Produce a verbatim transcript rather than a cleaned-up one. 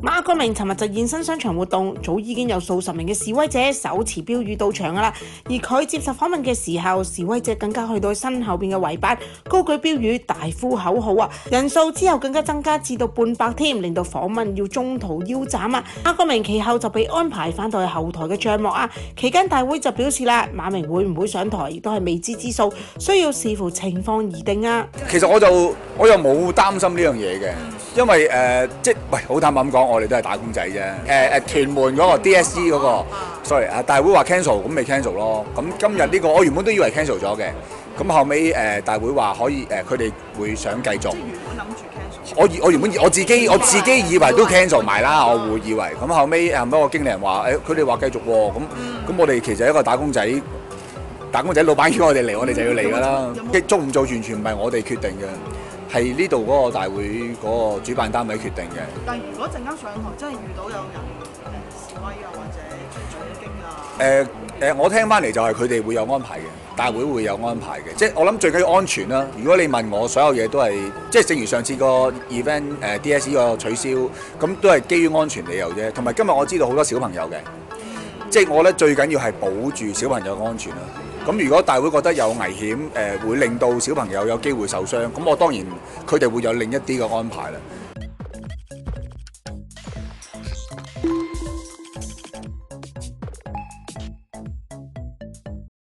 馬國明尋日就現身商場活動，早已經有數十名嘅示威者手持標語到場㗎啦。而佢接受訪問嘅時候，示威者更加去到身後邊嘅圍板，高舉標語，大呼口號啊！人數之後更加增加至到半百添，令到訪問要中途腰斬啊！馬國明其後就被安排翻到去後台嘅帳幕啊。期間大會就表示啦，馬明會唔會上台，亦都係未知之數，需要視乎情況而定啊。 其實我就我又冇擔心呢樣嘢嘅，因為誒、呃、即係喂好坦白咁講，我哋都係打工仔啫。誒、呃、誒屯門嗰個 D S E 嗰、那個 sorry 啊，大會話 cancel 咁咪 cancel 咯。咁今日呢、這個我原本都以為 cancel 咗嘅，咁後尾誒、呃、大會話可以誒佢哋會想繼續。我我原本我自己我自己以為都 cancel 埋啦，我會以為。咁後尾後尾個經理人話誒佢哋話繼續喎，咁咁我哋其實一個打工仔。打工仔老闆叫我哋嚟，我哋就要嚟㗎啦。即做唔做完全唔係我哋決定嘅，係呢度嗰個大會嗰個主辦單位決定嘅。 但如果陣間上台真係遇到有人誒示威啊，或者取經啊？ 誒誒、呃呃，我聽翻嚟就係佢哋會有安排嘅，大會會有安排嘅。即係我諗最緊要安全啦。如果你問我，所有嘢都係即係正如上次個 event 誒、呃、D S E 個取消，咁都係基於安全理由啫。同埋今日我知道好多小朋友嘅，即係我覺得最緊要係保住小朋友嘅安全啦。咁如果大會覺得有危險，誒、呃、會令到小朋友有機會受傷，咁我當然佢哋會有另一啲嘅安排啦。